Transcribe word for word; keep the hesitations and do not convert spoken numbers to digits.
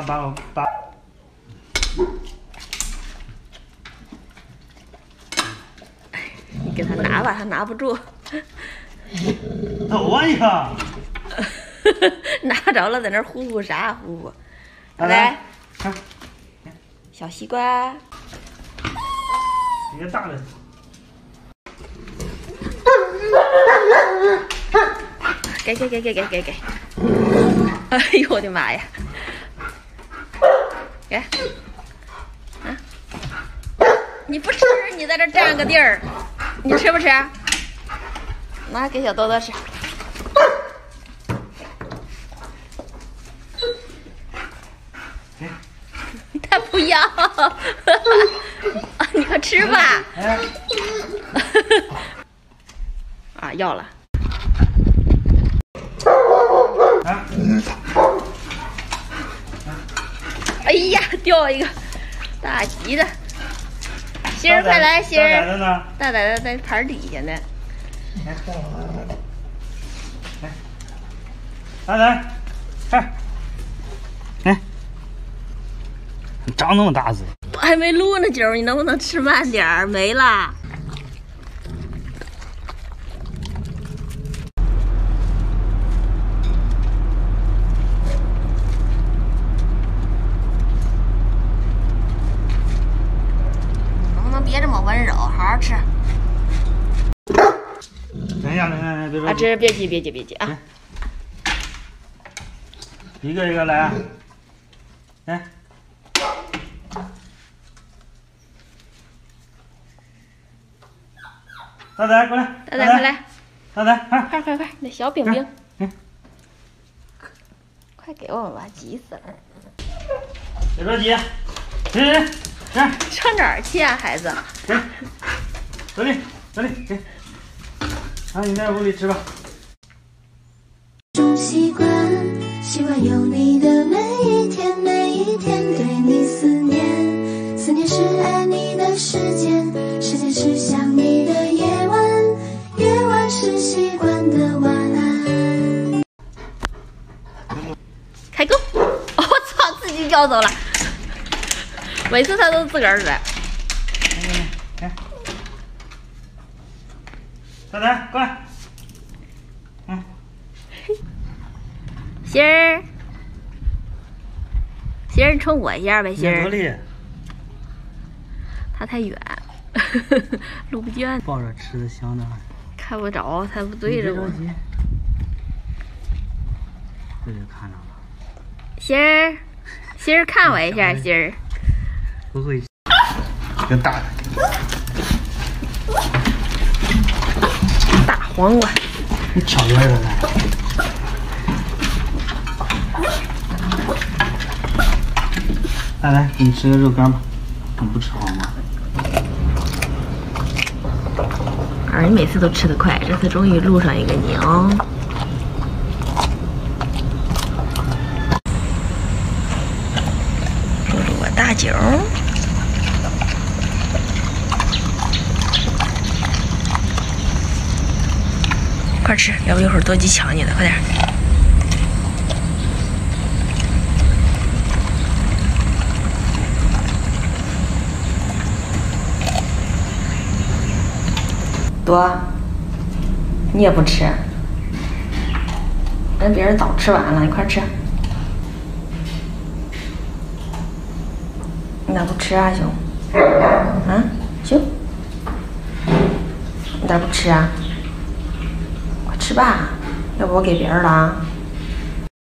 把把。 你给他拿吧，他拿不住。 走啊你！ 拿着了，在那呼呼啥呼呼？来， 看， 小西瓜。 一个大的。 给给给给给给给！哎呦我的妈呀！给，啊！你不吃，你在这占个地儿，你吃不吃？拿给小豆豆吃。他不要，你快吃吧。啊，要了。哎呀，掉一个大吉的！心儿，快来，心儿！大崽子在盘底下呢。 来，大崽，看，来，长那么大嘴。 我还没录呢，九，你能不能吃慢点儿？没了。别这么温柔，好好吃。 等一下，等一下，别啊，这别急，别急，别急啊！ 一个一个来，来。大崽，过来！ 大崽，快来！ 大崽，快快快快！那小饼饼，快给我们吧，急死了！ 别着急，来来来。来， 上哪儿去啊，孩子？ 给，走里，走里，给。啊，你在屋里吃吧。 种习惯，习惯有你的每一天，每一天对你思念，思念是爱你的时间，时间是想你的夜晚，夜晚是习惯的晚安。 开工！我操，自己掉走了。每次他都自个儿来。 来，大崽，过来。嗯。 心儿，心儿，冲我一下呗，心儿。他太远，录不见。 抱着吃的香的。 看不着，他不对着我。 这就看着了。 心儿，心儿，看我一下，心儿。 不会，更大的。 大黄瓜， 你抢过来了来。来来，你吃个肉干吧，你不吃黄瓜。 儿，你每次都吃得快，这次终于录上一个你哦。录录我大酒。快吃，要不一会儿多鸡抢你的，快点！多，你也不吃，人别人早吃完了，你快吃。你咋不吃啊，兄？啊，兄？你咋不吃啊？吃吧，要不我给别人了啊。